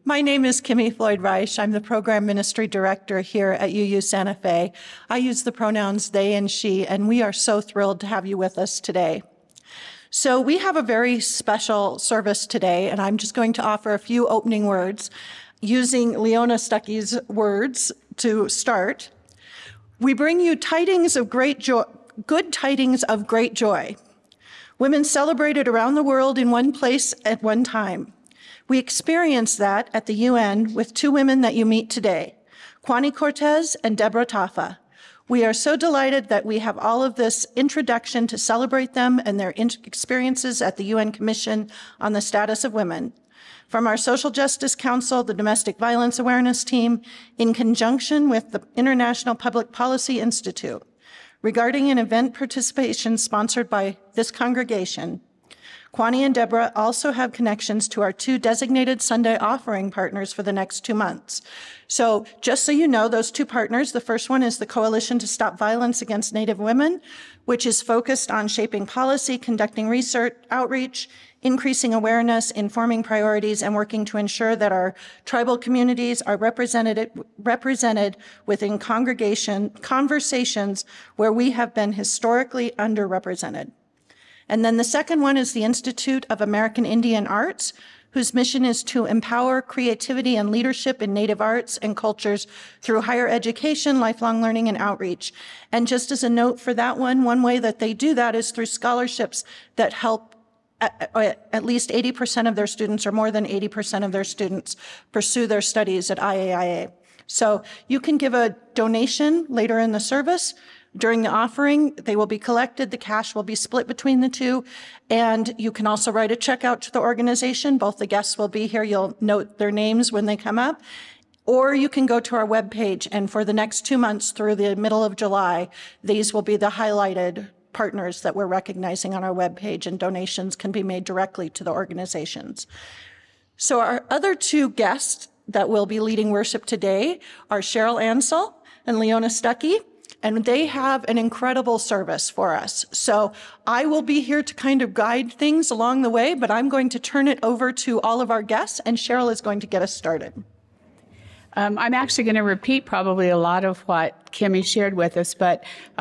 My name is Kimmy Floyd-Reich. I'm the Program Ministry Director here at UU Santa Fe. I use the pronouns they and she, and we are so thrilled to have you with us today. So we have a very special service today, and I'm just going to offer a few opening words using Leona Stucky's words to start. We bring you tidings of great joy, good tidings of great joy. Women celebrated around the world in one place at one time. We experienced that at the UN with two women that you meet today, Kwani Cortes and Deborah Taffa. We are so delighted that we have all of this introduction to celebrate them and their experiences at the UN Commission on the Status of Women. From our Social Justice Council, the Domestic Violence Awareness Team, in conjunction with the International Public Policy Institute, regarding an event participation sponsored by this congregation, Kwani and Deborah also have connections to our two designated Sunday offering partners for the next 2 months. So just so you know, those two partners, the first one is the Coalition to Stop Violence Against Native Women, which is focused on shaping policy, conducting research, outreach, increasing awareness, informing priorities, and working to ensure that our tribal communities are represented within conversations where we have been historically underrepresented. And then the second one is the Institute of American Indian Arts, whose mission is to empower creativity and leadership in Native arts and cultures through higher education, lifelong learning, and outreach. And just as a note for that one way that they do that is through scholarships that help at least 80% of their students or more than 80% of their students pursue their studies at IAIA. So you can give a donation later in the service. During the offering, they will be collected. The cash will be split between the two. And you can also write a check out to the organization. Both the guests will be here. You'll note their names when they come up. Or you can go to our webpage, and for the next 2 months through the middle of July, these will be the highlighted partners that we're recognizing on our webpage, and donations can be made directly to the organizations. So our other two guests that will be leading worship today are Cheryl Ancell and Leona Stucky. And they have an incredible service for us. So I will be here to kind of guide things along the way, but I'm going to turn it over to all of our guests, and Cheryl is going to get us started. I'm actually going to repeat probably a lot of what Kimmy shared with us, but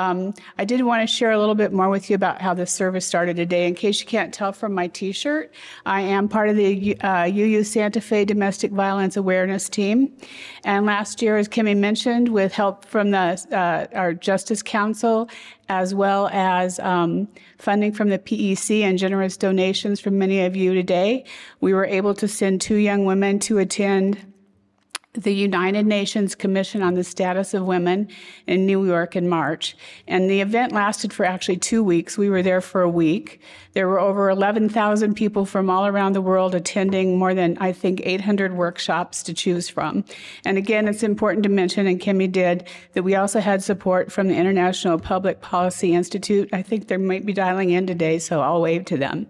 I did want to share a little bit more with you about how this service started today. In case you can't tell from my T-shirt, I am part of the UU Santa Fe Domestic Violence Awareness Team. And last year, as Kimmy mentioned, with help from our Justice Council, as well as funding from the PEC and generous donations from many of you today, we were able to send two young women to attend the United Nations Commission on the Status of Women in New York in March. And the event lasted for actually 2 weeks. We were there for a week. There were over 11,000 people from all around the world attending more than, I think, 800 workshops to choose from. And again, it's important to mention, and Kimmy did, that we also had support from the International Public Policy Institute. I think they might be dialing in today, so I'll wave to them.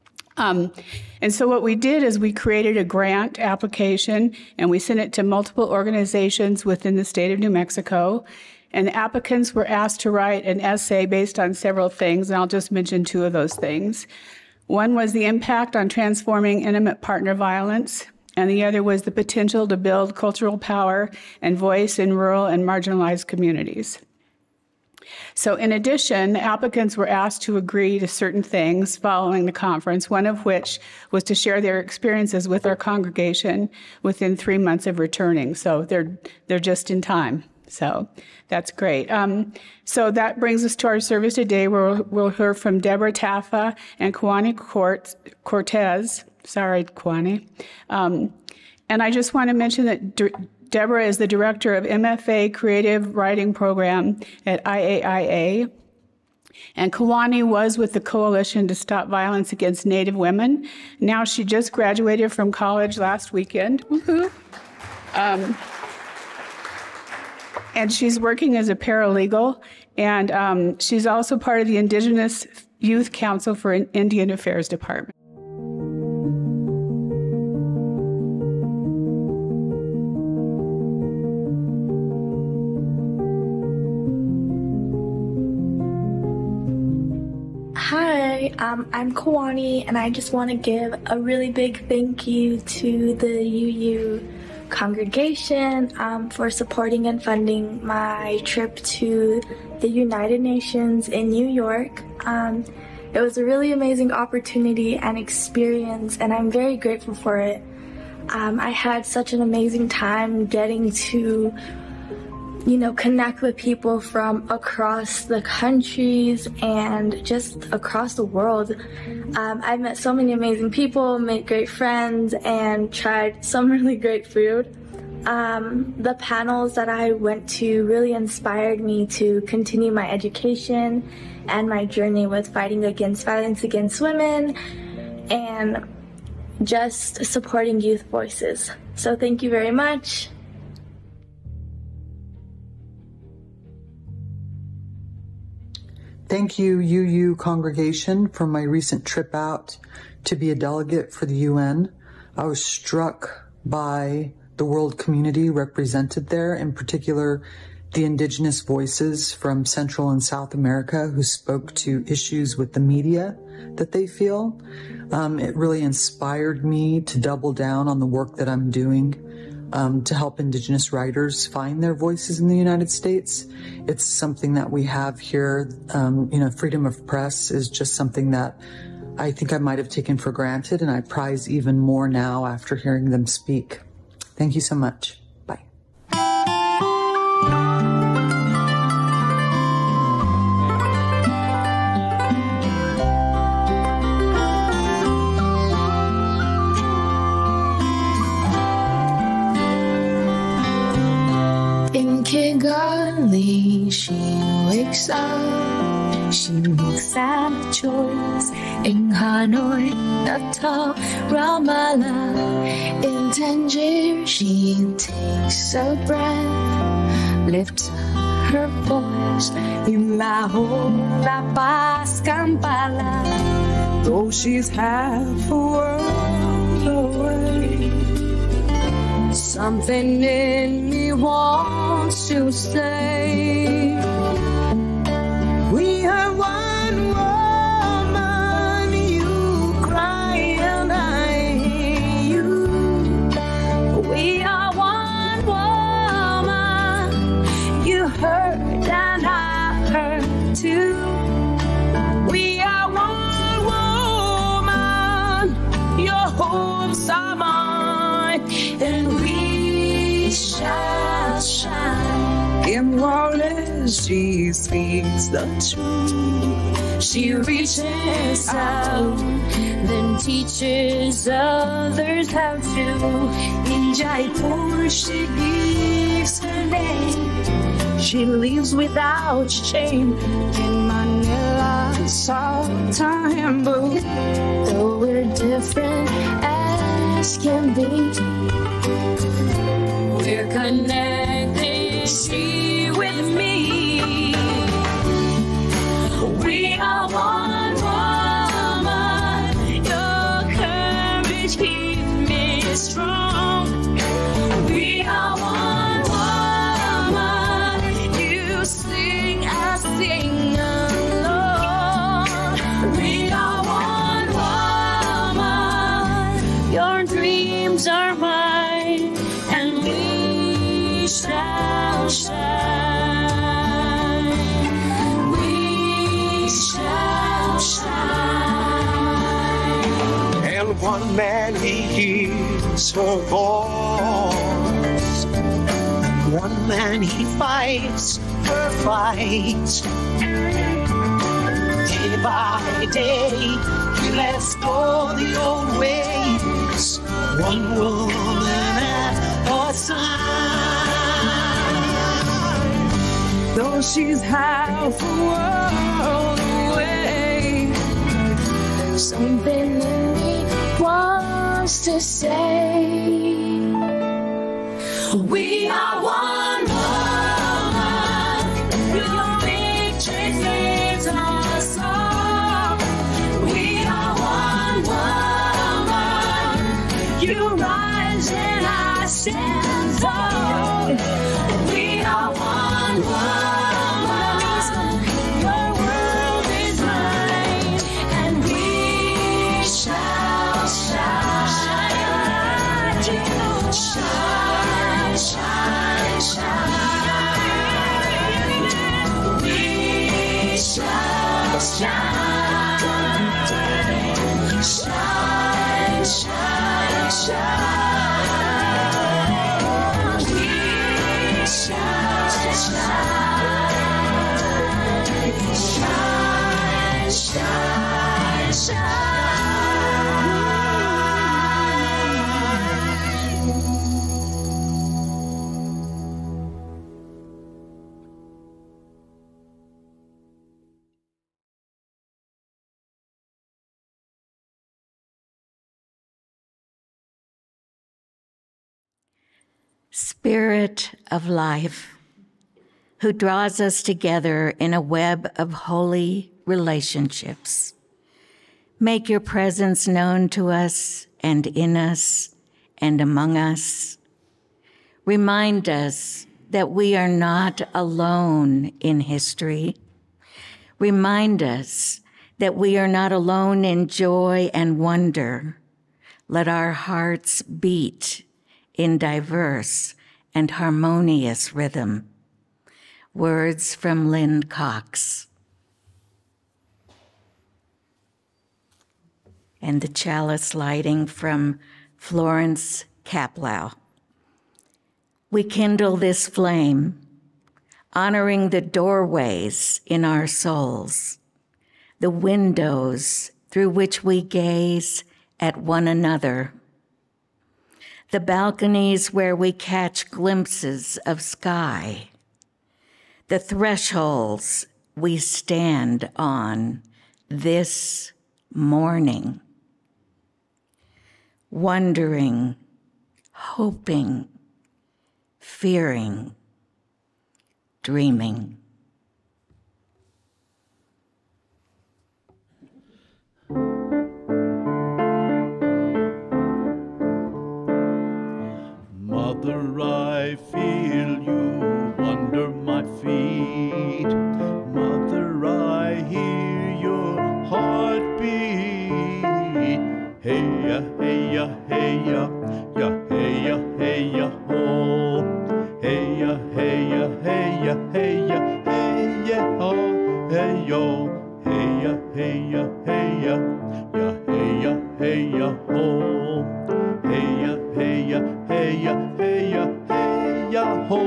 And so what we did is we created a grant application, and we sent it to multiple organizations within the state of New Mexico. And the applicants were asked to write an essay based on several things, and I'll just mention two of those things. One was the impact on transforming intimate partner violence, and the other was the potential to build cultural power and voice in rural and marginalized communities. So in addition, applicants were asked to agree to certain things following the conference, one of which was to share their experiences with our congregation within 3 months of returning. So they're just in time. So that's great. So that brings us to our service today, where we'll hear from Deborah Taffa and Kwani Cortes. Sorry, Kwani. And I just want to mention that Deborah is the director of MFA Creative Writing Program at IAIA. And Kwani was with the Coalition to Stop Violence Against Native Women. Now she just graduated from college last weekend. Woohoo! And she's working as a paralegal. And she's also part of the Indigenous Youth Council for Indian Affairs Department. Hi, I'm Kwani, and I just want to give a really big thank you to the UU congregation for supporting and funding my trip to the United Nations in New York. It was a really amazing opportunity and experience, and I'm very grateful for it. I had such an amazing time getting to connect with people from across the countries and just across the world. I've met so many amazing people, made great friends, and tried some really great food. The panels that I went to really inspired me to continue my education and my journey with fighting against violence against women and just supporting youth voices. So thank you very much. Thank you, UU congregation, for my recent trip out to be a delegate for the UN. I was struck by the world community represented there, in particular, the indigenous voices from Central and South America who spoke to issues with the media that they feel. It really inspired me to double down on the work that I'm doing to help indigenous writers find their voices in the United States. It's something that we have here. Freedom of press is just something that I think I might have taken for granted, and I prize even more now after hearing them speak. Thank you so much. Bye. In Kigali, she wakes up, she makes sad choice. In Hanoi, Natal, Ramallah, in Tangier, she takes a breath, lifts her voice. In Lahore, La Paz, Kampala, though she's half a world away, something in me wants to say, we are one woman, you cry and I hear you. We are one woman, you hurt and I hurt too. We are one woman, your hopes are mine, and we shall shine. Immortalist, she speaks the truth. She reaches out, then teaches others how to. In Jaipur, she gives her name. She lives without shame. In Manila, Sultan, though we're different as can be, we're connected, she with me. We are one woman, your courage keeps me strong. We are one woman, you sing, I sing along. We are one woman, your dreams are mine, and we shall shine. We shall shine. And one man, he hears her voice. One man, he fights her fight. Day by day, he lets go the old ways. One woman at a time. Though she's half a world away, something in me wants to say, we are one woman, your victory leads us all. We are one woman, you rise and I stand tall. We are one woman, your world is mine, Shine, shine, shine. We shine, shine, shine, shine. Spirit of life, who draws us together in a web of holy relationships, make your presence known to us and in us and among us. Remind us that we are not alone in history. Remind us that we are not alone in joy and wonder. Let our hearts beat in diverse and harmonious rhythm. Words from Lynn Cox. And the chalice lighting from Florence Kaplow. We kindle this flame, honoring the doorways in our souls, the windows through which we gaze at one another, the balconies where we catch glimpses of sky, the thresholds we stand on this morning, wondering, hoping, fearing, dreaming. Mother, I feel you under my feet. Mother, I hear your heartbeat. Hey ya, hey ya, hey ya, ya hey ya, hey ya, ho. Hey ya, hey ya, hey ya, hey ya, hey ya, ho. Hey yo, hey ya, hey ya, hey ya, ya hey ya, hey ya, ho. Hey ya, hey ya, hey ya, hey ya, hey ya, ho.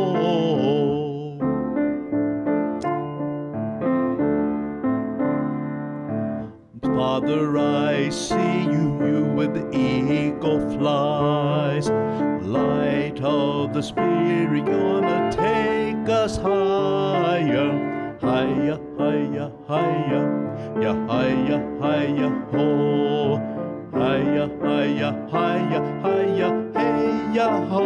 Father, I see you with the eagle flies. Light of the Spirit gonna take us higher. Higher, higher, higher, ya higher, higher, ho. Higher, higher, higher, higher, hey ya, ho.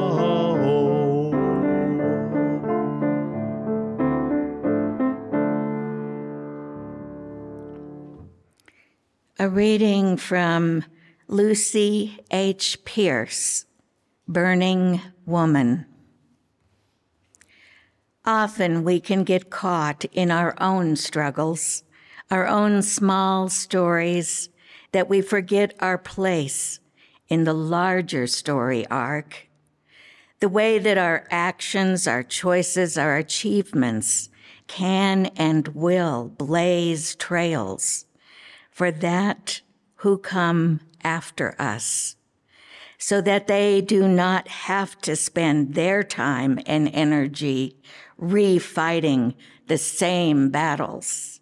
A reading from Lucy H. Pierce, Burning Woman. Often we can get caught in our own struggles, our own small stories, that we forget our place in the larger story arc. The way that our actions, our choices, our achievements can and will blaze trails for that who come after us, so that they do not have to spend their time and energy refighting the same battles.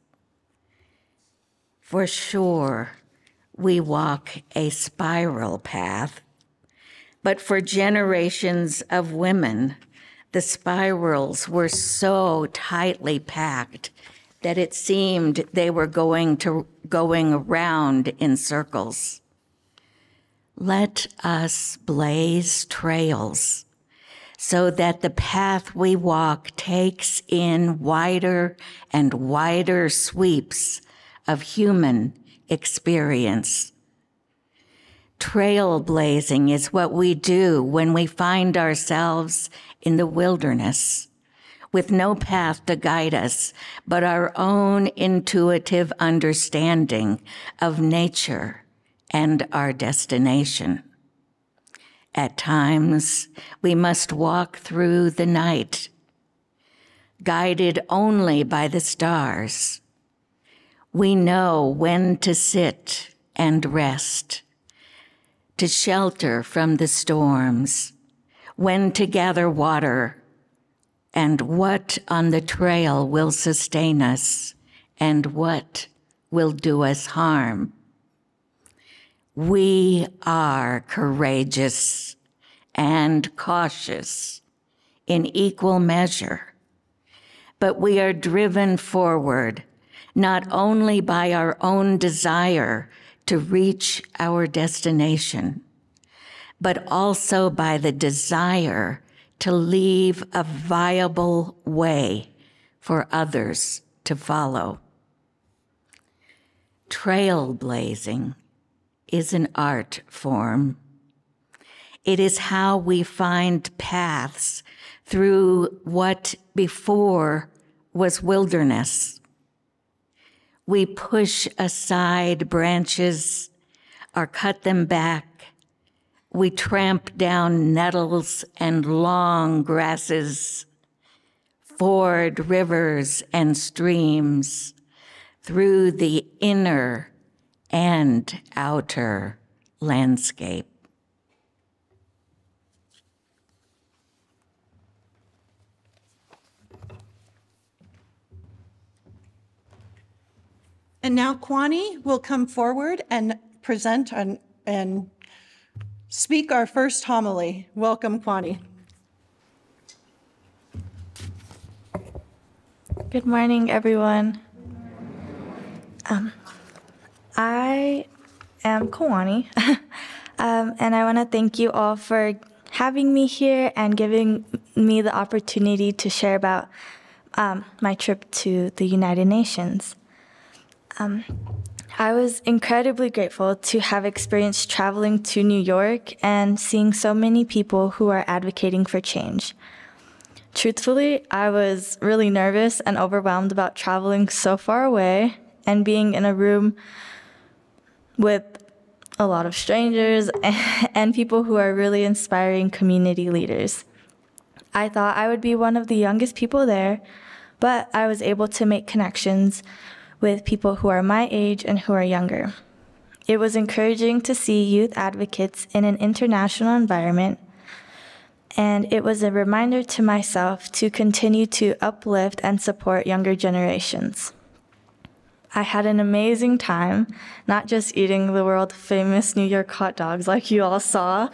For sure, we walk a spiral path, but for generations of women, the spirals were so tightly packed that it seemed they were going around in circles. Let us blaze trails so that the path we walk takes in wider and wider sweeps of human experience. Trailblazing is what we do when we find ourselves in the wilderness, with no path to guide us but our own intuitive understanding of nature and our destination. At times, we must walk through the night, guided only by the stars, We know when to sit and rest, to shelter from the storms, when to gather water, and what on the trail will sustain us, and what will do us harm. We are courageous and cautious in equal measure, but we are driven forward not only by our own desire to reach our destination, but also by the desire to leave a viable way for others to follow. Trailblazing is an art form. It is how we find paths through what before was wilderness. We push aside branches or cut them back. We tramp down nettles and long grasses, ford rivers and streams through the inner and outer landscape. And now Kwani will come forward and present and speak our first homily. Welcome, Kwani. Good morning, everyone. I am Kwani, and I want to thank you all for having me here and giving me the opportunity to share about my trip to the United Nations. I was incredibly grateful to have experienced traveling to New York and seeing so many people who are advocating for change. Truthfully, I was really nervous and overwhelmed about traveling so far away and being in a room with a lot of strangers and people who are really inspiring community leaders. I thought I would be one of the youngest people there, but I was able to make connections with people who are my age and who are younger. It was encouraging to see youth advocates in an international environment, and it was a reminder to myself to continue to uplift and support younger generations. I had an amazing time, not just eating the world-famous New York hot dogs like you all saw,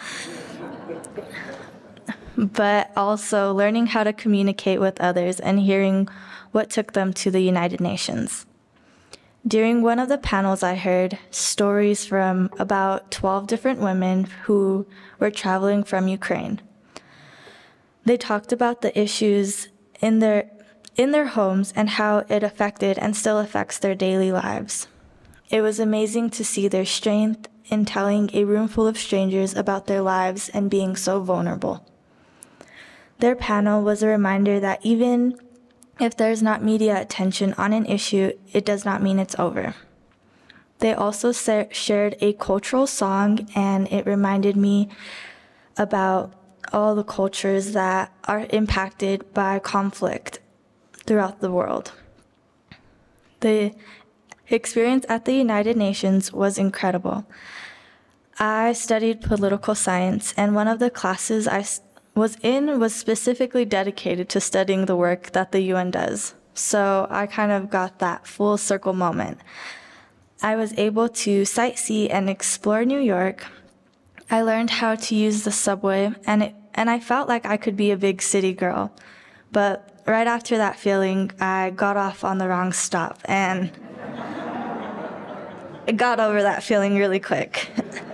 but also learning how to communicate with others and hearing what took them to the United Nations. During one of the panels, I heard stories from about 12 different women who were traveling from Ukraine. They talked about the issues in their homes and how it affected and still affects their daily lives. It was amazing to see their strength in telling a room full of strangers about their lives and being so vulnerable. Their panel was a reminder that even if there's not media attention on an issue, it does not mean it's over. They also shared a cultural song, and it reminded me about all the cultures that are impacted by conflict throughout the world. The experience at the United Nations was incredible. I studied political science, and one of the classes I was specifically dedicated to studying the work that the UN does. So I kind of got that full circle moment. I was able to sightsee and explore New York. I learned how to use the subway, and I felt like I could be a big city girl. But right after that feeling, I got off on the wrong stop, and I got over that feeling really quick.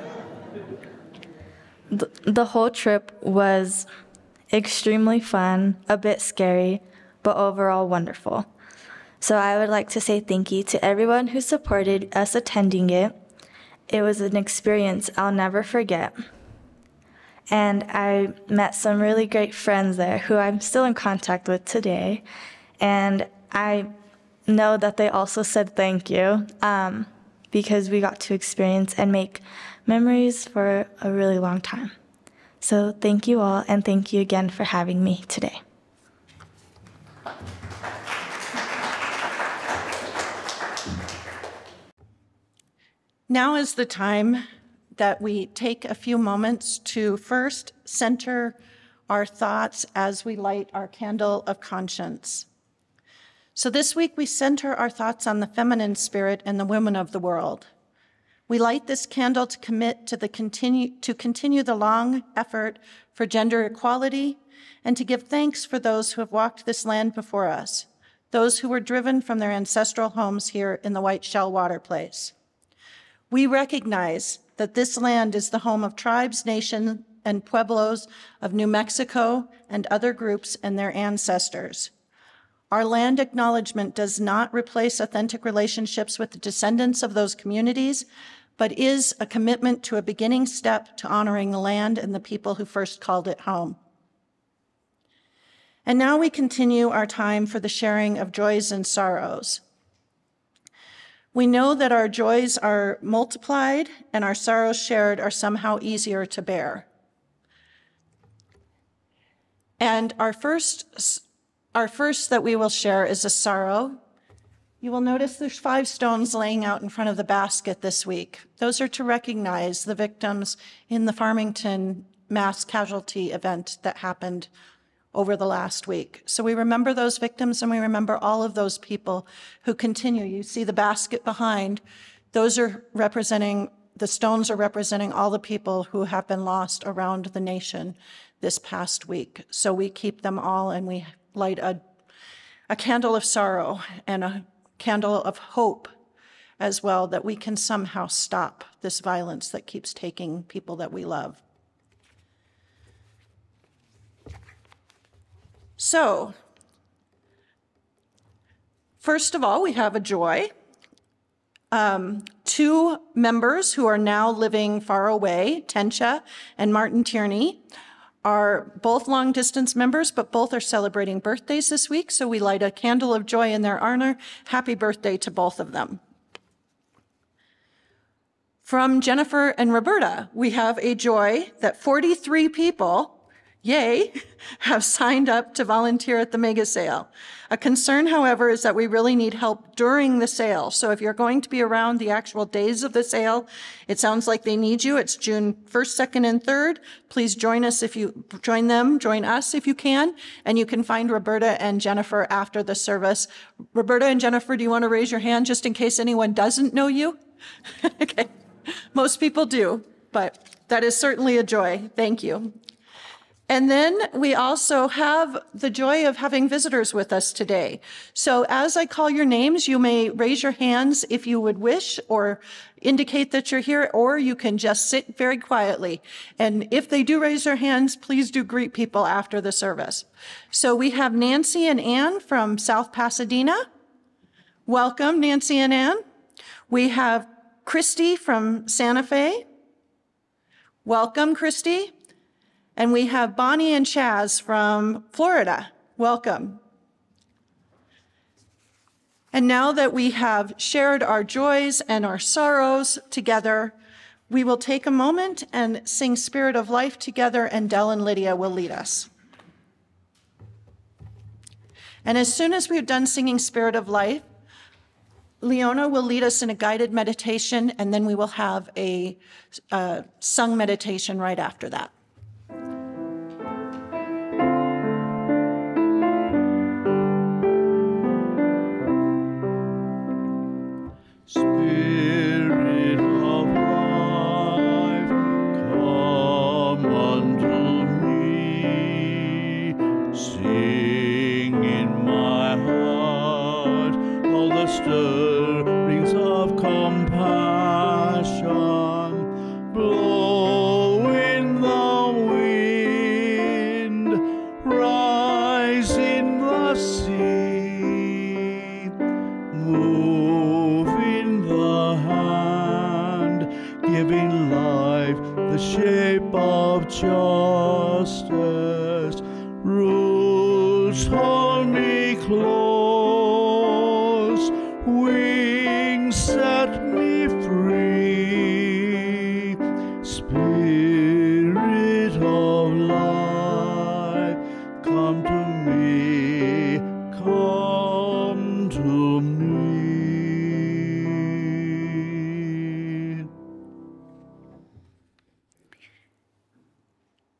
The whole trip was extremely fun, a bit scary, but overall wonderful. So I would like to say thank you to everyone who supported us attending it. It was an experience I'll never forget. And I met some really great friends there who I'm still in contact with today. And I know that they also said thank you because we got to experience and make memories for a really long time. So thank you all, and thank you again for having me today. Now is the time that we take a few moments to first center our thoughts as we light our candle of conscience. So this week we center our thoughts on the feminine spirit and the women of the world. We light this candle to commit to continue the long effort for gender equality and to give thanks for those who have walked this land before us, those who were driven from their ancestral homes here in the White Shell Water Place. We recognize that this land is the home of tribes, nations, and pueblos of New Mexico and other groups and their ancestors. Our land acknowledgement does not replace authentic relationships with the descendants of those communities, but is a commitment to a beginning step to honoring the land and the people who first called it home. And now we continue our time for the sharing of joys and sorrows. We know that our joys are multiplied and our sorrows shared are somehow easier to bear. And our first that we will share is a sorrow. You will notice there's 5 stones laying out in front of the basket this week. Those are to recognize the victims in the Farmington mass casualty event that happened over the last week. So we remember those victims and we remember all of those people who continue. You see the basket behind. Those are representing, the stones are representing all the people who have been lost around the nation this past week. So we keep them all and we light a candle of sorrow and a candle of hope as well, that we can somehow stop this violence that keeps taking people that we love. So, first of all, we have a joy. 2 members who are now living far away, Tencha and Martin Tierney, are both long-distance members, but both are celebrating birthdays this week, so we light a candle of joy in their honor. Happy birthday to both of them. From Jennifer and Roberta, we have a joy that 43 people, yay, have signed up to volunteer at the mega sale. A concern, however, is that we really need help during the sale. So if you're going to be around the actual days of the sale, it sounds like they need you. It's June 1st, 2nd, and 3rd. Please join us join us if you can. And you can find Roberta and Jennifer after the service. Roberta and Jennifer, do you want to raise your hand just in case anyone doesn't know you? Okay, most people do, but that is certainly a joy. Thank you. And then we also have the joy of having visitors with us today. So as I call your names, you may raise your hands if you would wish or indicate that you're here, or you can just sit very quietly. And if they do raise their hands, please do greet people after the service. So we have Nancy and Ann from South Pasadena. Welcome, Nancy and Ann. We have Christy from Santa Fe. Welcome, Christy. And we have Bonnie and Chaz from Florida. Welcome. And now that we have shared our joys and our sorrows together, we will take a moment and sing Spirit of Life together, and Dell and Lydia will lead us. And as soon as we've done singing Spirit of Life, Leona will lead us in a guided meditation, and then we will have a sung meditation right after that. Spirit of life, come unto me. Sing in my heart all the stirrings of compassion. Blow in the wind, rise in the sea. Move in the hand, giving life the shape of justice. Roots hold me close, wings set me free. Spirit of life, come to me, come to me.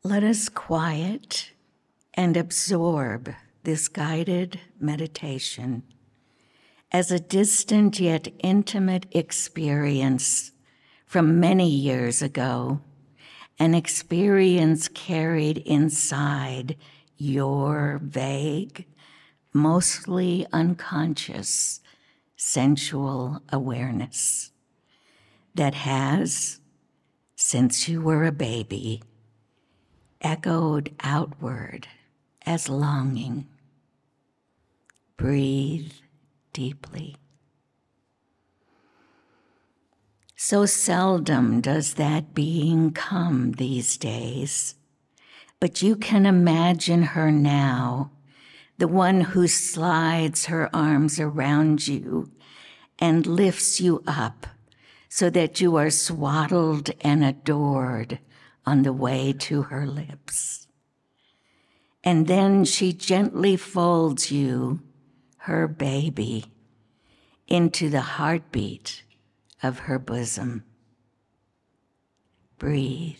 Let us quiet and absorb this guided meditation as a distant yet intimate experience from many years ago, an experience carried inside your vague, mostly unconscious, sensual awareness that has, since you were a baby, echoed outward as longing. Breathe deeply. So seldom does that being come these days, but you can imagine her now, the one who slides her arms around you and lifts you up so that you are swaddled and adored on the way to her lips. And then she gently folds you, her baby, into the heartbeat of her bosom. Breathe.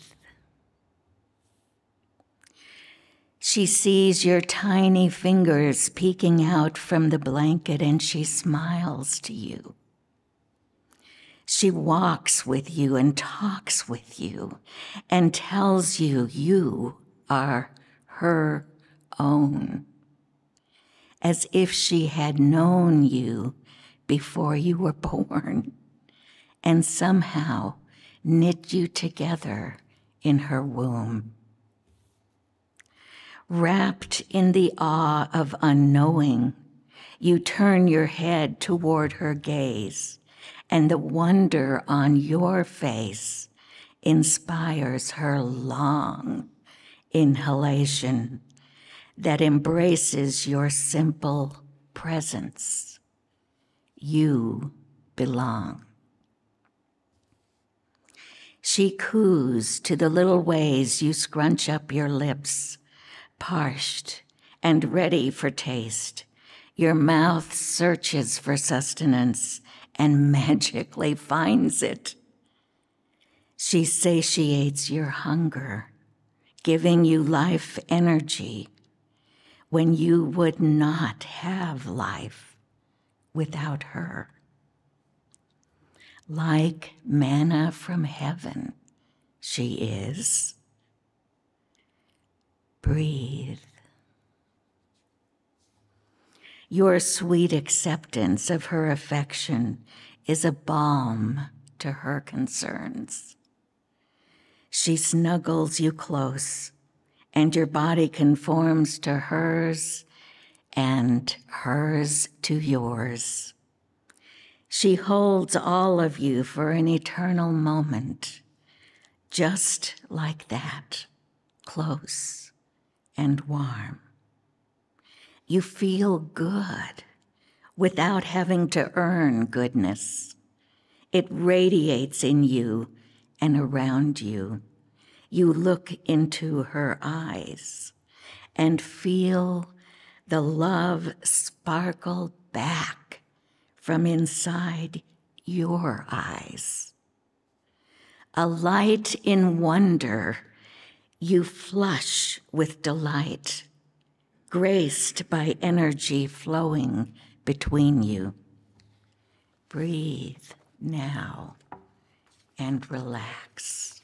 She sees your tiny fingers peeking out from the blanket and she smiles to you. She walks with you and talks with you and tells you you are her own, as if she had known you before you were born and somehow knit you together in her womb. Wrapped in the awe of unknowing, you turn your head toward her gaze, and the wonder on your face inspires her long inhalation that embraces your simple presence. You belong. She coos to the little ways you scrunch up your lips, parched and ready for taste. Your mouth searches for sustenance and magically finds it. She satiates your hunger, giving you life energy when you would not have life without her. Like manna from heaven, she is. Breathe. Your sweet acceptance of her affection is a balm to her concerns. She snuggles you close, and your body conforms to hers and hers to yours. She holds all of you for an eternal moment, just like that, close and warm. You feel good without having to earn goodness. It radiates in you and around you. You look into her eyes and feel the love sparkle back from inside your eyes. A light in wonder, you flush with delight, graced by energy flowing between you. Breathe now and relax.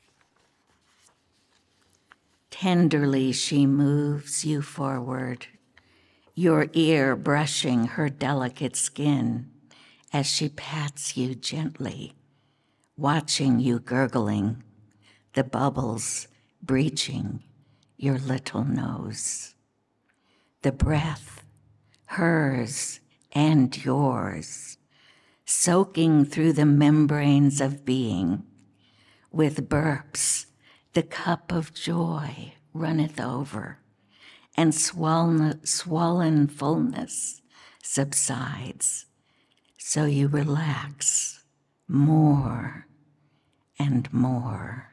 Tenderly she moves you forward, your ear brushing her delicate skin as she pats you gently, watching you gurgling, the bubbles breaching your little nose. The breath, hers and yours, soaking through the membranes of being. With burps, the cup of joy runneth over, and swollen fullness subsides, so you relax more and more.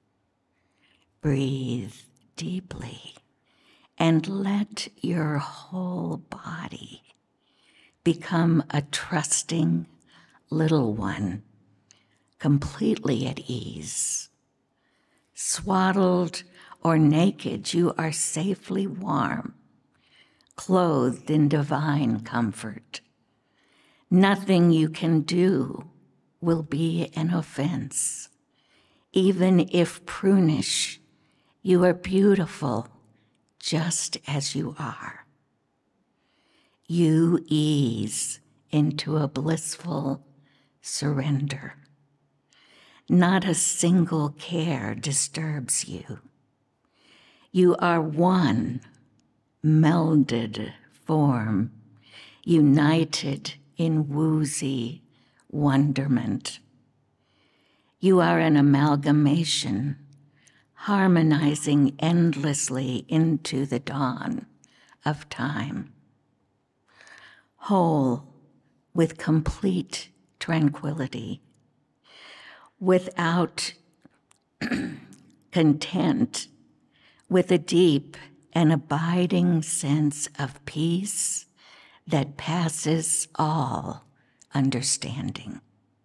Breathe deeply and let your whole body become a trusting little one, completely at ease, swaddled or naked, you are safely warm, clothed in divine comfort. Nothing you can do will be an offense. Even if prunish, you are beautiful just as you are. You ease into a blissful surrender. Not a single care disturbs you. You are one melded form, united in woozy wonderment. You are an amalgamation, harmonizing endlessly into the dawn of time. Whole with complete tranquility, without content, with a deep and abiding sense of peace that passes all understanding.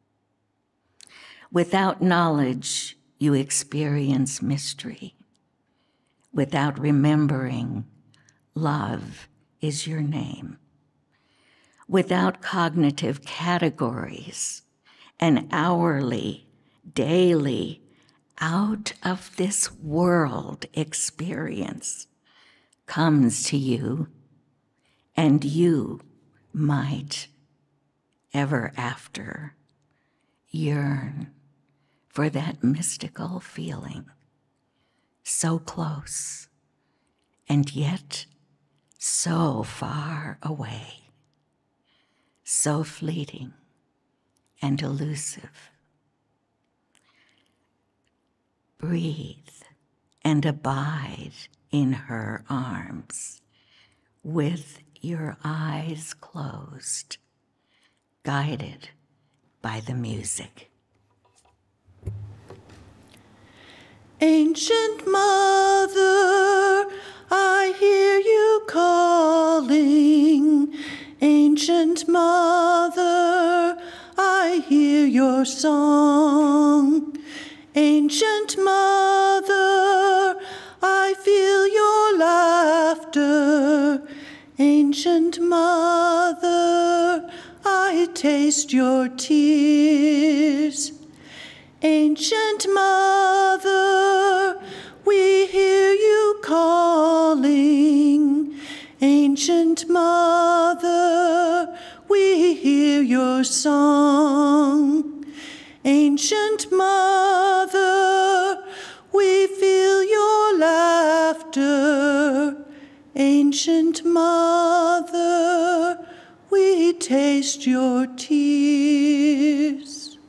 Without knowledge, you experience mystery. Without remembering, love is your name. Without cognitive categories, an hourly, daily, out of this world experience comes to you, and you might ever after yearn for that mystical feeling, so close and yet so far away, so fleeting and elusive. Breathe and abide in her arms with your eyes closed, guided by the music. Ancient Mother, I hear you calling. Ancient Mother, I hear your song. Ancient Mother, I feel your laughter. Ancient Mother, I taste your tears. Ancient Mother, we hear you calling. Ancient Mother, we hear your song. Ancient Mother, we feel your laughter. Ancient Mother, we taste your tears.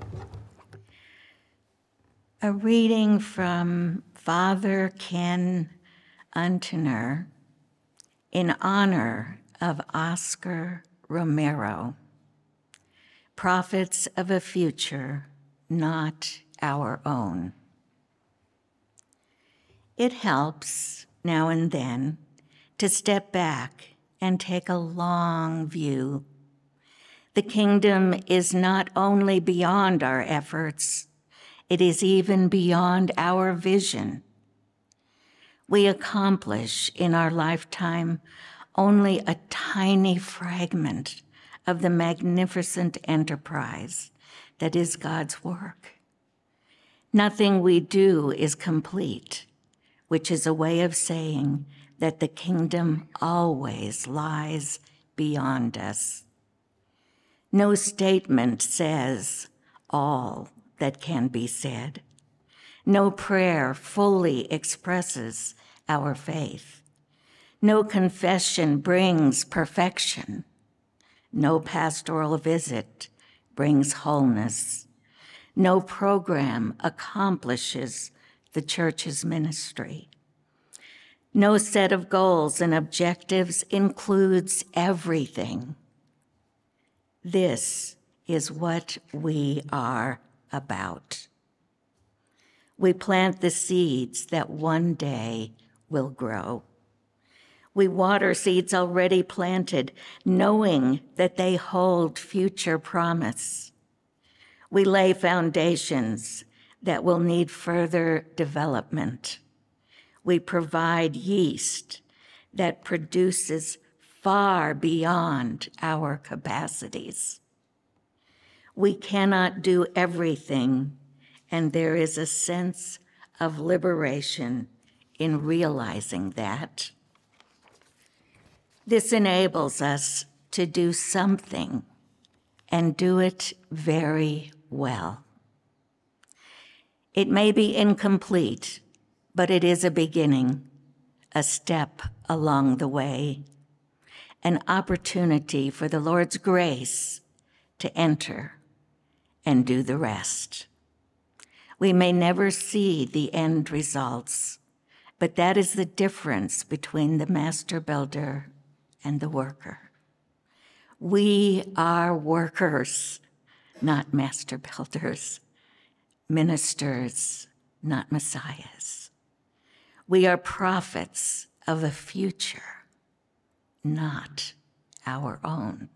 A reading from Father Ken Untener in honor of Oscar Romero, Prophets of a Future Not Our Own. It helps now and then to step back and take a long view. The kingdom is not only beyond our efforts, it is even beyond our vision. We accomplish in our lifetime only a tiny fragment of the magnificent enterprise that is God's work. Nothing we do is complete, which is a way of saying that the kingdom always lies beyond us. No statement says all that can be said. No prayer fully expresses our faith. No confession brings perfection. No pastoral visit brings wholeness. No program accomplishes the church's ministry. No set of goals and objectives includes everything. This is what we are about. We plant the seeds that one day will grow. We water seeds already planted, knowing that they hold future promise. We lay foundations that will need further development. We provide yeast that produces far beyond our capacities. We cannot do everything, and there is a sense of liberation in realizing that. This enables us to do something and do it very well. It may be incomplete, but it is a beginning, a step along the way, an opportunity for the Lord's grace to enter and do the rest. We may never see the end results, but that is the difference between the master builder and the worker. We are workers, not master builders, ministers, not messiahs. We are prophets of a future, not our own.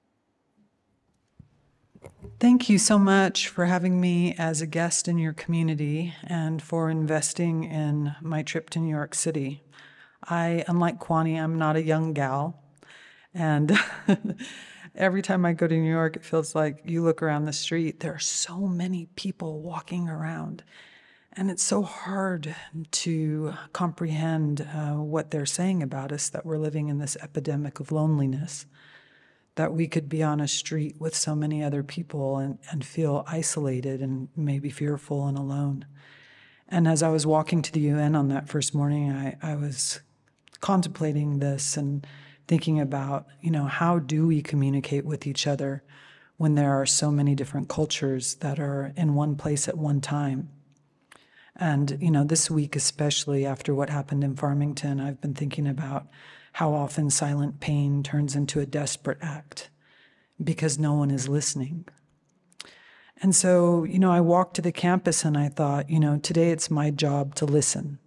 Thank you so much for having me as a guest in your community and for investing in my trip to New York City. Unlike Kwani, I'm not a young gal. And every time I go to New York, it feels like you look around the street, there are so many people walking around. And it's so hard to comprehend what they're saying about us, that we're living in this epidemic of loneliness, that we could be on a street with so many other people and feel isolated and maybe fearful and alone. And as I was walking to the UN on that first morning, I was contemplating this and thinking about, how do we communicate with each other when there are so many different cultures that are in one place at one time? And, this week, especially after what happened in Farmington, I've been thinking about how often silent pain turns into a desperate act because no one is listening. And so, I walked to the campus and I thought, today it's my job to listen.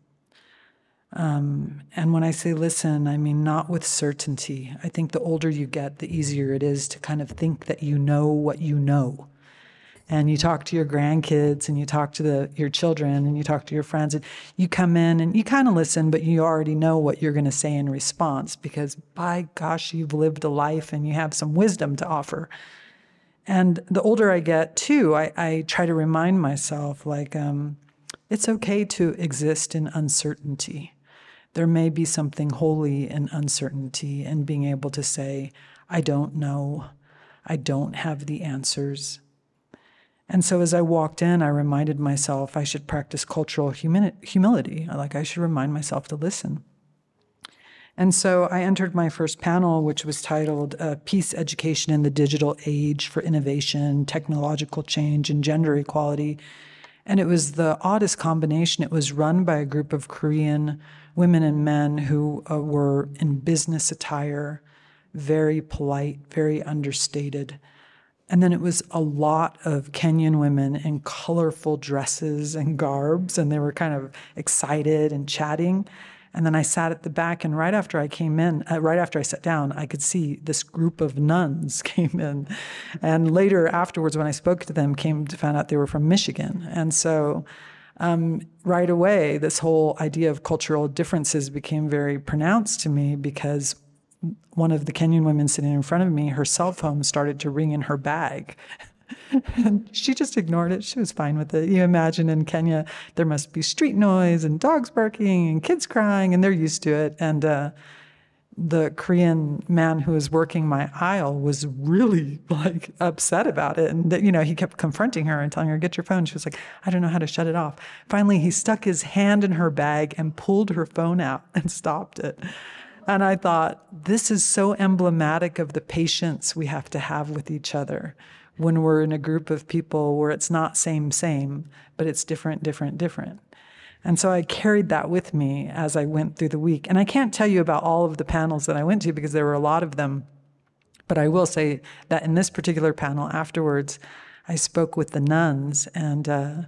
And when I say listen, I mean not with certainty. I think the older you get, the easier it is to kind of think that you know what you know. And you talk to your grandkids and you talk to your children and you talk to your friends and you come in and you kind of listen, but you already know what you're going to say in response because, by gosh, you've lived a life and you have some wisdom to offer. And the older I get, too, I try to remind myself, it's okay to exist in uncertainty. There may be something holy in uncertainty and being able to say, I don't know, I don't have the answers. And so as I walked in, I reminded myself I should practice cultural humility. I should remind myself to listen. And so I entered my first panel, which was titled Peace Education in the Digital Age for Innovation, Technological Change, and Gender Equality. And it was the oddest combination. It was run by a group of Korean women and men who were in business attire, very polite, very understated. And then it was a lot of Kenyan women in colorful dresses and garbs, and they were kind of excited and chatting. And then I sat at the back, and right after I sat down, I could see this group of nuns came in. And later, afterwards, when I spoke to them, came to find out they were from Michigan. And so right away, this whole idea of cultural differences became very pronounced to me because one of the Kenyan women sitting in front of me, her cell phone started to ring in her bag. And she just ignored it. She was fine with it. You imagine in Kenya, there must be street noise and dogs barking and kids crying, and they're used to it. And the Korean man who was working my aisle was really upset about it. And he kept confronting her and telling her, get your phone. She was like, I don't know how to shut it off. Finally, he stuck his hand in her bag and pulled her phone out and stopped it. And I thought, this is so emblematic of the patience we have to have with each other when we're in a group of people where it's not same, but it's different. And so I carried that with me as I went through the week. And I can't tell you about all of the panels that I went to because there were a lot of them. But I will say that in this particular panel afterwards, I spoke with the nuns and,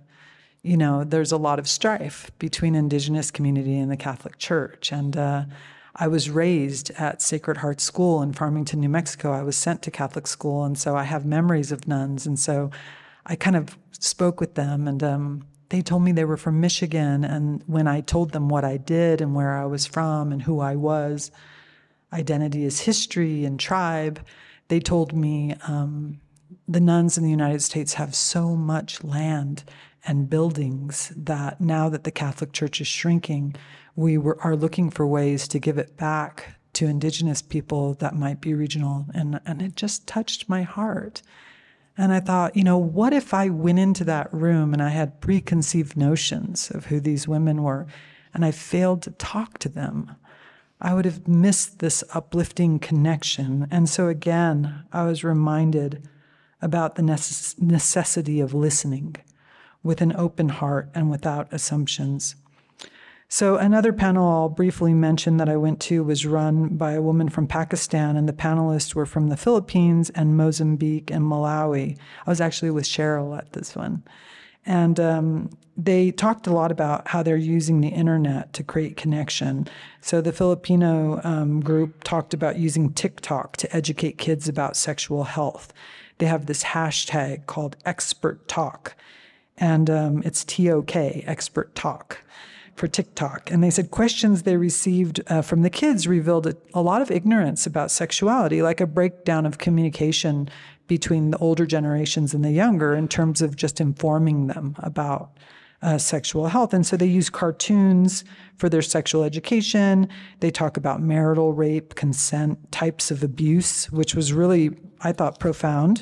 there's a lot of strife between Indigenous community and the Catholic Church. And I was raised at Sacred Heart School in Farmington, New Mexico. I was sent to Catholic school, and so I have memories of nuns. And so I kind of spoke with them, and they told me they were from Michigan. And when I told them what I did and where I was from and who I was, identity is history and tribe, they told me the nuns in the United States have so much land and buildings that now that the Catholic Church is shrinking, we are looking for ways to give it back to indigenous people that might be regional. And it just touched my heart. And I thought, what if I went into that room and I had preconceived notions of who these women were, and I failed to talk to them? I would have missed this uplifting connection. And so again, I was reminded about the necessity of listening with an open heart and without assumptions. So another panel I'll briefly mention that I went to was run by a woman from Pakistan, and the panelists were from the Philippines and Mozambique and Malawi. I was actually with Cheryl at this one. And they talked a lot about how they're using the internet to create connection. So the Filipino group talked about using TikTok to educate kids about sexual health. They have this hashtag called Expert Talk, and it's TOK, Expert Talk, for TikTok. And they said questions they received from the kids revealed a lot of ignorance about sexuality, like a breakdown of communication between the older generations and the younger in terms of just informing them about sexual health. And so they use cartoons for their sexual education. They talk about marital rape, consent, types of abuse, which was really, I thought, profound.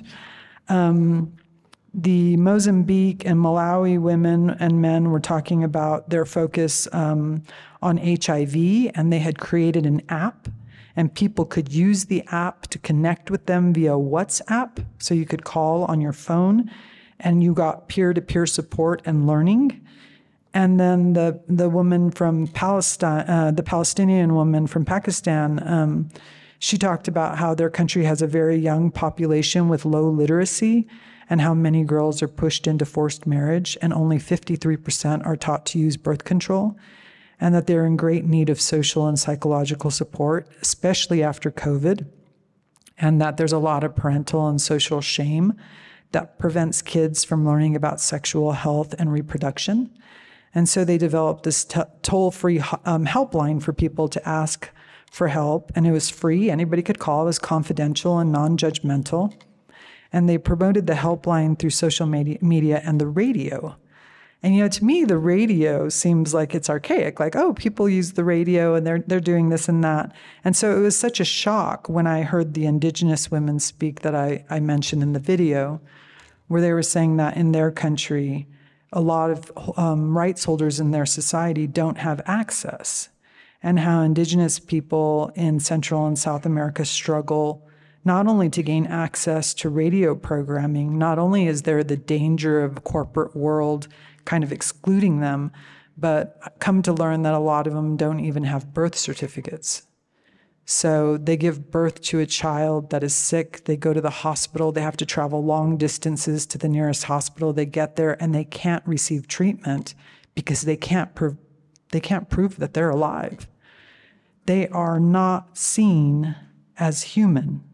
The Mozambique and Malawi women and men were talking about their focus on HIV, and they had created an app, and people could use the app to connect with them via WhatsApp. So you could call on your phone, and you got peer-to-peer support and learning. And then the woman from Palestine, the Palestinian woman from Pakistan, she talked about how their country has a very young population with low literacy, and how many girls are pushed into forced marriage, and only 53% are taught to use birth control, and that they're in great need of social and psychological support, especially after COVID, and that there's a lot of parental and social shame that prevents kids from learning about sexual health and reproduction. And so they developed this toll-free helpline for people to ask for help, and it was free. Anybody could call. It was confidential and non-judgmental. And they promoted the helpline through social media and the radio. And, to me, the radio seems like it's archaic, like, oh, people use the radio and they're doing this and that. And so it was such a shock when I heard the indigenous women speak that I mentioned in the video, where they were saying that in their country, a lot of rights holders in their society don't have access, and how indigenous people in Central and South America struggle not only to gain access to radio programming, not only is there the danger of corporate world kind of excluding them, but come to learn that a lot of them don't even have birth certificates. So they give birth to a child that is sick, they go to the hospital, they have to travel long distances to the nearest hospital, they get there and they can't receive treatment because they can't prove that they're alive. They are not seen as human.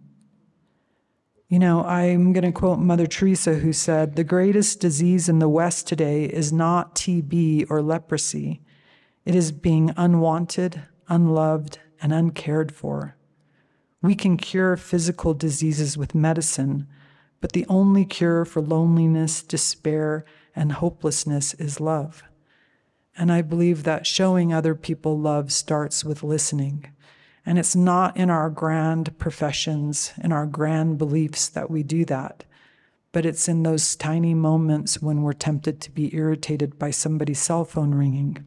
I'm going to quote Mother Teresa, who said, "The greatest disease in the West today is not TB or leprosy. It is being unwanted, unloved, and uncared for. We can cure physical diseases with medicine, but the only cure for loneliness, despair, and hopelessness is love." And I believe that showing other people love starts with listening. And it's not in our grand professions, in our grand beliefs that we do that, but it's in those tiny moments when we're tempted to be irritated by somebody's cell phone ringing.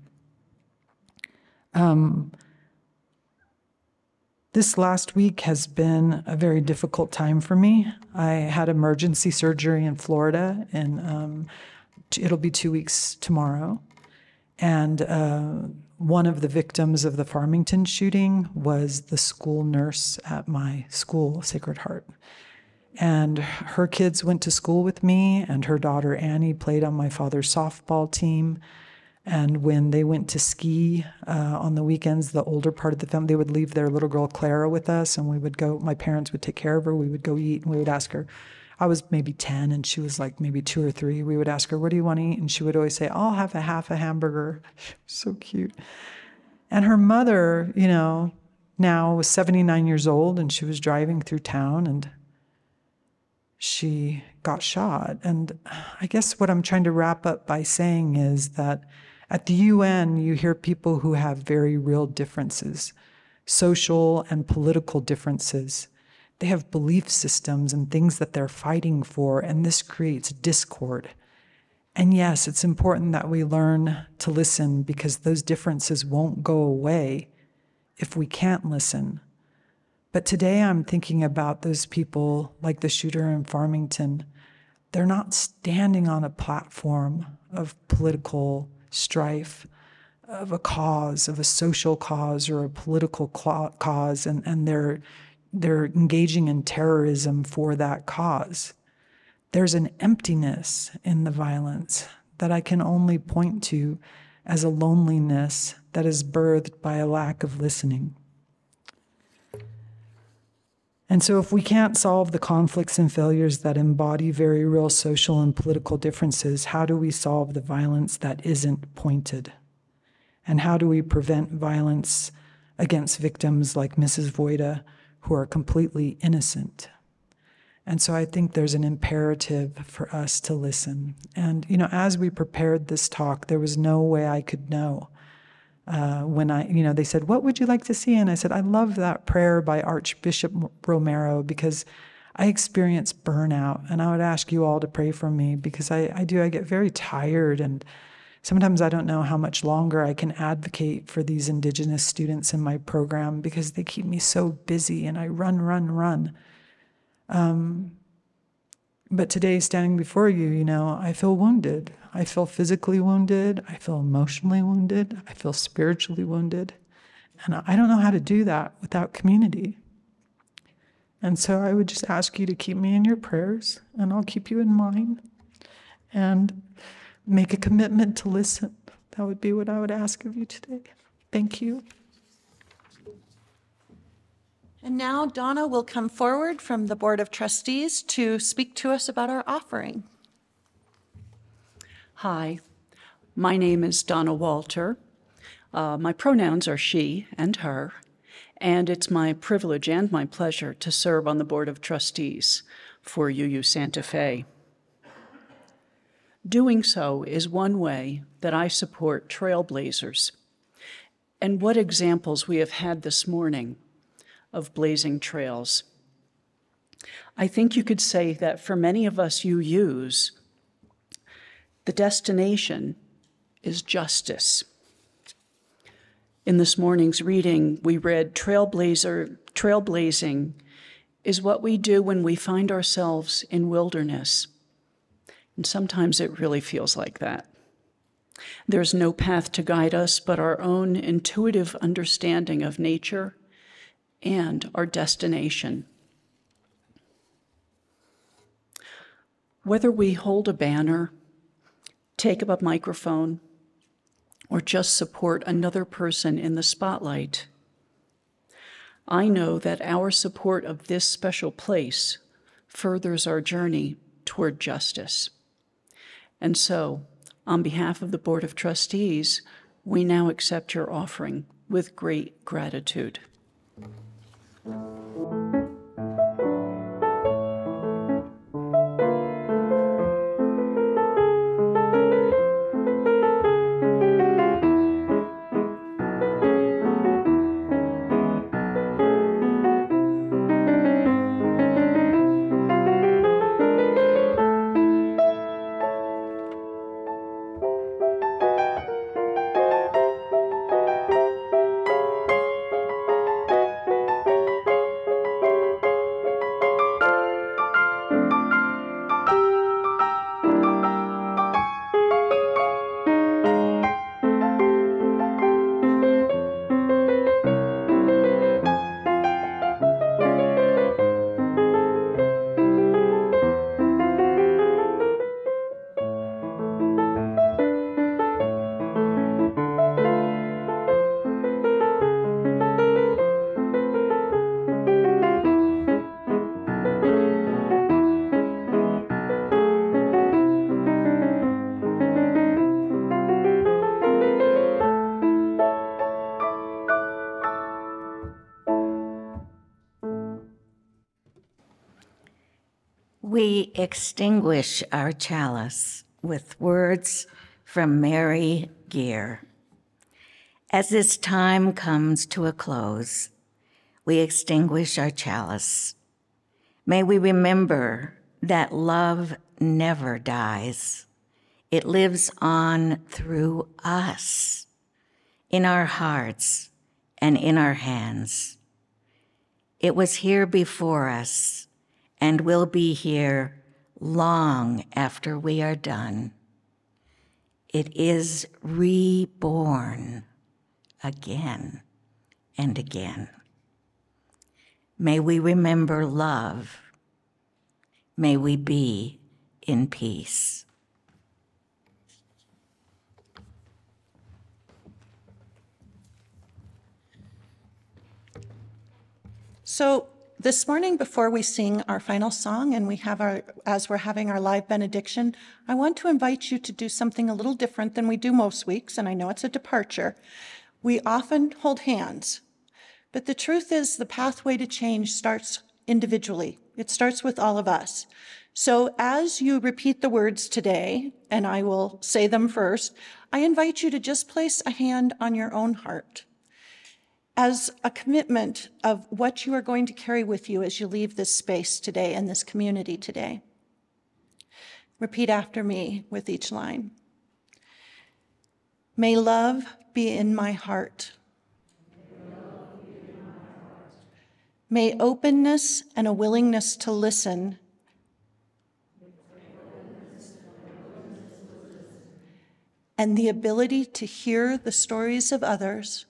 This last week has been a very difficult time for me. I had emergency surgery in Florida, and it'll be 2 weeks tomorrow. And one of the victims of the Farmington shooting was the school nurse at my school, Sacred Heart. And her kids went to school with me, and her daughter Annie played on my father's softball team. And when they went to ski on the weekends, the older part of the family, they would leave their little girl Clara with us, and we would go, my parents would take care of her, we would go eat, and we would ask her. I was maybe 10 and she was like maybe 2 or 3. We would ask her, what do you want to eat? And she would always say, I'll have a half a hamburger. She was so cute. And her mother, you know, now was 79 years old, and she was driving through town and she got shot. And I guess what I'm trying to wrap up by saying is that at the UN, you hear people who have very real differences, social and political differences. They have belief systems and things that they're fighting for, and this creates discord. And yes, it's important that we learn to listen, because those differences won't go away if we can't listen. But today I'm thinking about those people like the shooter in Farmington. They're not standing on a platform of political strife, of a cause, of a social cause or a political cause, and they're engaging in terrorism for that cause. There's an emptiness in the violence that I can only point to as a loneliness that is birthed by a lack of listening. And so if we can't solve the conflicts and failures that embody very real social and political differences, how do we solve the violence that isn't pointed? And how do we prevent violence against victims like Mrs. Voida, who are completely innocent? And so I think there's an imperative for us to listen. And, you know, as we prepared this talk, there was no way I could know. When they said, what would you like to see? And I said, I love that prayer by Archbishop Romero, because I experience burnout, and I would ask you all to pray for me, because I get very tired, and sometimes I don't know how much longer I can advocate for these Indigenous students in my program, because they keep me so busy and I run. But today, standing before you, you know, I feel wounded. I feel physically wounded. I feel emotionally wounded. I feel spiritually wounded. And I don't know how to do that without community. And so I would just ask you to keep me in your prayers, and I'll keep you in mine, and make a commitment to listen. That would be what I would ask of you today. Thank you. And now Donna will come forward from the Board of Trustees to speak to us about our offering. Hi, my name is Donna Walter. My pronouns are she and her, and it's my privilege and my pleasure to serve on the Board of Trustees for UU Santa Fe. Doing so is one way that I support trailblazers. And what examples we have had this morning of blazing trails. I think you could say that for many of us UUs, the destination is justice. In this morning's reading, we read trailblazing is what we do when we find ourselves in wilderness. And sometimes it really feels like that. There's no path to guide us but our own intuitive understanding of nature and our destination. Whether we hold a banner, take up a microphone, or just support another person in the spotlight, I know that our support of this special place furthers our journey toward justice. And so, on behalf of the Board of Trustees, we now accept your offering with great gratitude. we extinguish our chalice with words from Mary Gear. As this time comes to a close, we extinguish our chalice. May we remember that love never dies. It lives on through us, in our hearts and in our hands. It was here before us and will be here long after we are done. It is reborn again and again. May we remember love. May we be in peace. So this morning, before we sing our final song and as we're having our live benediction, I want to invite you to do something a little different than we do most weeks, and I know it's a departure. We often hold hands, but the truth is the pathway to change starts individually. It starts with all of us. So as you repeat the words today, and I will say them first, I invite you to just place a hand on your own heart as a commitment of what you are going to carry with you as you leave this space today and this community today. Repeat after me with each line. May love be in my heart. May openness and a willingness to listen and the ability to hear the stories of others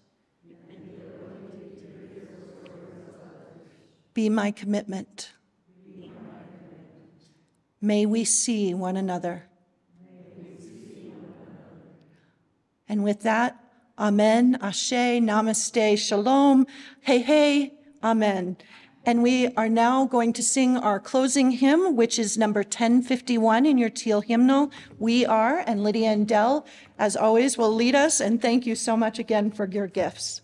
be my commitment. May we see one another. And with that, Amen, Ashe, Namaste, Shalom, Hey, hey, Amen. And we are now going to sing our closing hymn, which is number 1051 in your teal hymnal. We are, and Lydia and Dell, as always, will lead us. And thank you so much again for your gifts.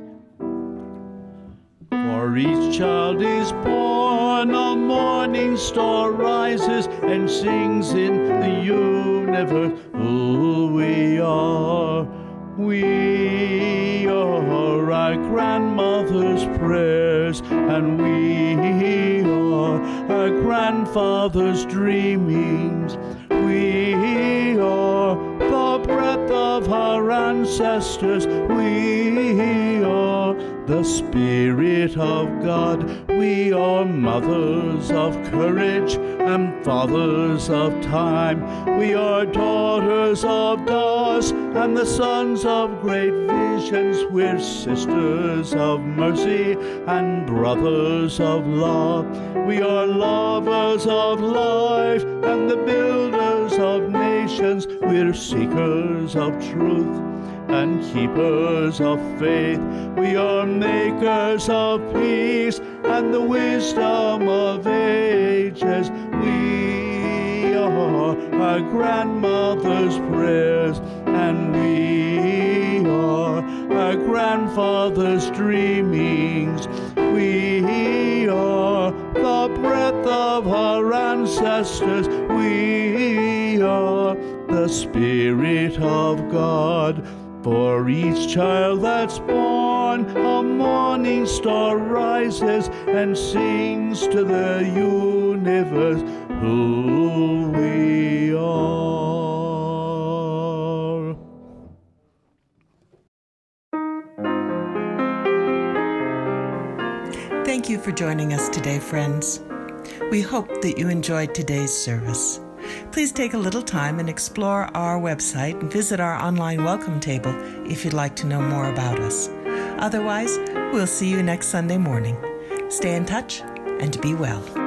For each child is born, a morning star rises and sings in the universe. Who we are our grandmother's prayers, and we are our grandfather's dreamings. We are the breath of our ancestors. We are the Spirit of God. We are mothers of courage and fathers of time. We are daughters of dust and the sons of great visions. We're sisters of mercy and brothers of love. We are lovers of life and the builders of nations. We're seekers of truth and keepers of faith. We are makers of peace and the wisdom of ages. We are our grandmother's prayers, and we are our grandfather's dreamings. We are the breath of our ancestors. We are the Spirit of God. For each child that's born, a morning star rises and sings to the universe who we are. Thank you for joining us today, friends. We hope that you enjoyed today's service. Please take a little time and explore our website and visit our online welcome table if you'd like to know more about us. Otherwise, we'll see you next Sunday morning. Stay in touch and be well.